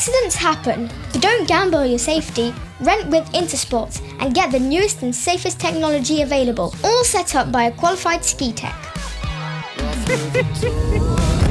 Accidents happen, but don't gamble on your safety. Rent with Intersport and get the newest and safest technology available, all set up by a qualified ski tech.